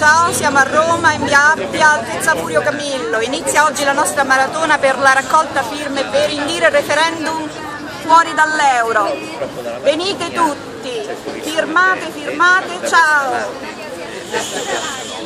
ciao, siamo a Roma in via Appia, altezza Furio Camillo. Inizia oggi la nostra maratona per la raccolta firme per indire il referendum fuori dall'euro. Venite tutti, firmate, firmate, ciao!